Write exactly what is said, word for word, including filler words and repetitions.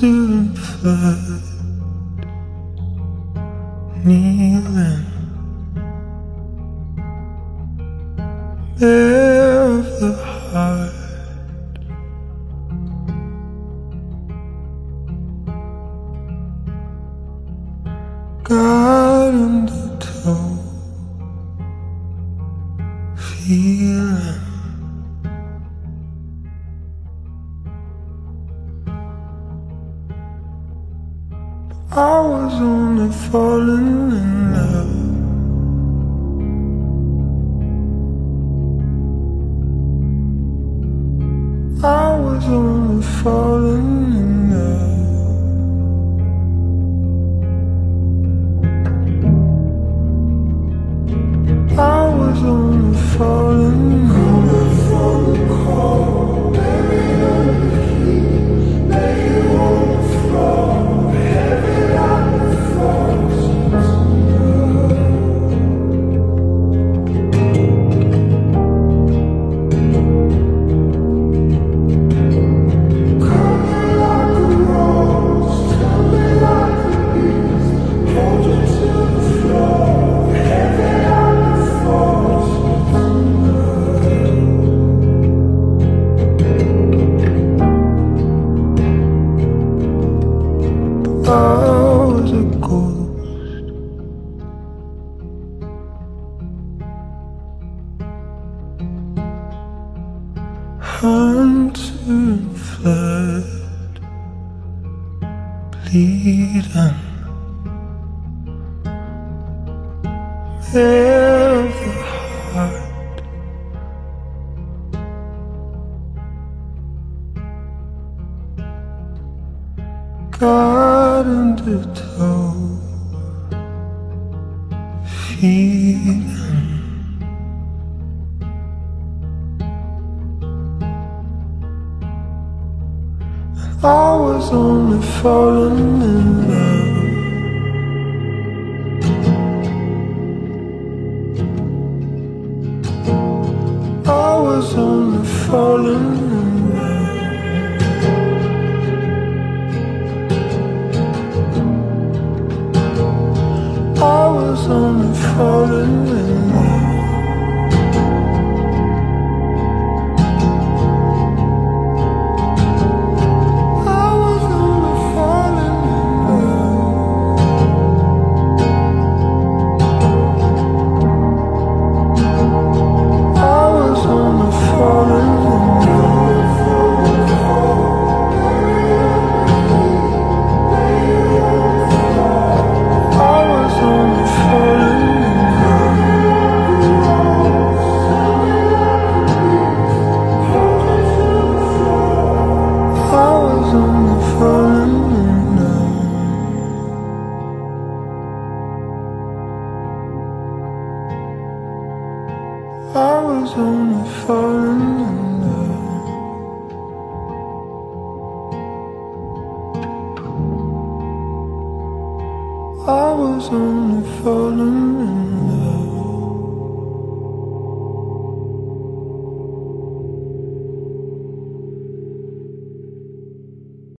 and fled, kneeling bare of the heart. God undertow, feeling I was only falling in love. I was only falling in love. I was only falling in love. From the cold, buried under the heat, lay on the floor, heavy like the frost. Coming like a rose, tumbling like a breeze, hold you to the floor, heavy like the frost. I was a ghost, hunted and fled, bleeding bare of the heart. God undertow, feeling and I was only falling in love. I was only falling in love. I was only falling in love. I was only falling in love. I was only falling in love. I was only falling in love. I was only falling in love. I was only falling in love. I was only falling in love.